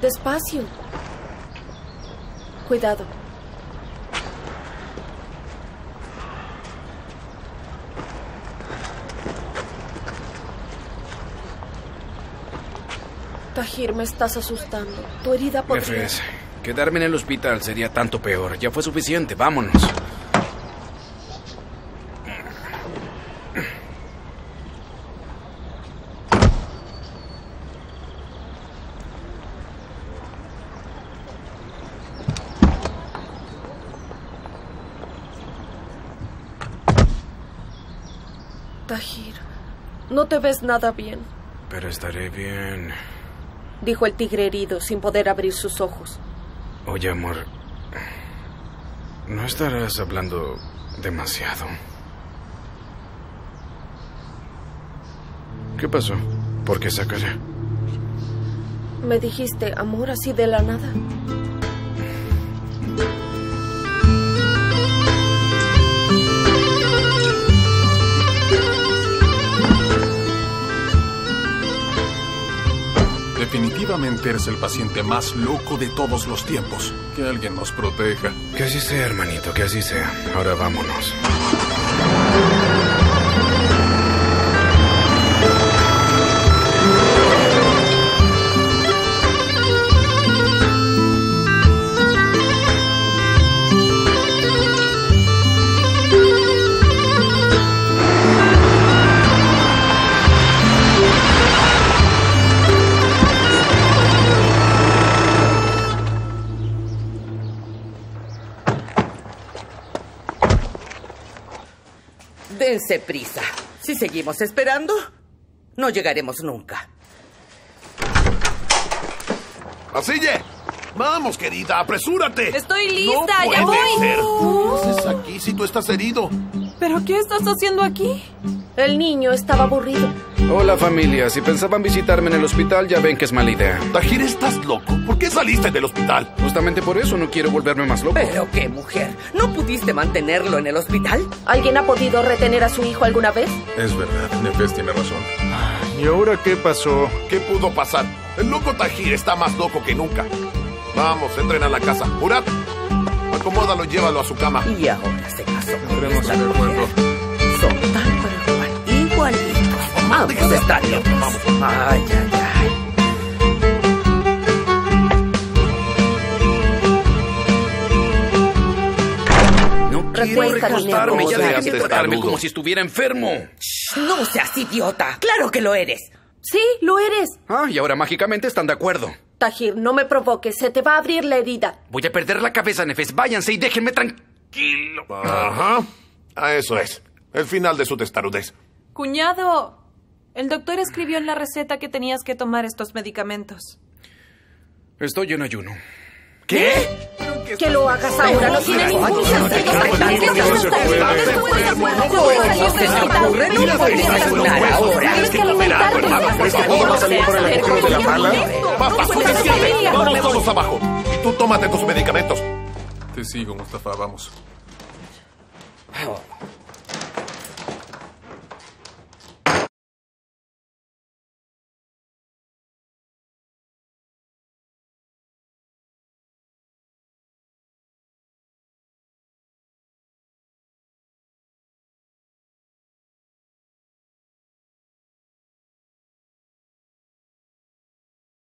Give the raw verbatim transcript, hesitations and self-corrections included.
Despacio. Cuidado. Tahir, me estás asustando. Tu herida podría... Jefes, quedarme en el hospital sería tanto peor. Ya fue suficiente, vámonos. Tahir, no te ves nada bien. Pero estaré bien. Dijo el tigre herido, sin poder abrir sus ojos. Oye, amor, ¿no estarás hablando demasiado? ¿Qué pasó? ¿Por qué esa cara? Me dijiste amor así de la nada. Definitivamente eres el paciente más loco de todos los tiempos. Que alguien nos proteja. Que así sea, hermanito, que así sea. Ahora vámonos. Dense prisa. Si seguimos esperando, no llegaremos nunca. ¡Asille! Vamos, querida, apresúrate. Estoy lista, no ya voy. Ser. ¿Qué haces aquí si tú estás herido? ¿Pero qué estás haciendo aquí? El niño estaba aburrido. Hola, familia. Si pensaban visitarme en el hospital, ya ven que es mala idea. Tahir, ¿estás loco? ¿Por qué saliste del hospital? Justamente por eso no quiero volverme más loco. ¿Pero qué, mujer? ¿No pudiste mantenerlo en el hospital? ¿Alguien ha podido retener a su hijo alguna vez? Es verdad, Nefes tiene razón. ¿Y ahora qué pasó? ¿Qué pudo pasar? El loco Tahir está más loco que nunca. Vamos, entren a la casa. Murat, acomódalo y llévalo a su cama. Y ahora se casó. Entremos en el juego. Son tal para igual, igualitos. Vamos, están locos. Vamos. Ay, ay, ay. No quiero Recuesta, recostarme. niño. Ya dejen de Seas tratarme testarudo. como si estuviera enfermo. No seas idiota. Claro que lo eres. Sí, lo eres. Ah, y ahora mágicamente están de acuerdo. Tahir, no me provoques. Se te va a abrir la herida. Voy a perder la cabeza, Nefes. Váyanse y déjenme tranquilo. Ajá. Ah, eso es. El final de su testarudez. Cuñado, el doctor escribió en la receta que tenías que tomar estos medicamentos. Estoy en ayuno. ¿Qué? Que lo hagas ahora no tiene ningún sentido. ¿Cómo se te ocurre? No puedes ayunar ahora. Tienes que alimentarte. ¿Crees que vamos a salir por el agujero de la pala? Basta, suficiente. Vamos todos abajo. Tú tómate tus medicamentos. Te sigo, Mustafa, vamos. Oh.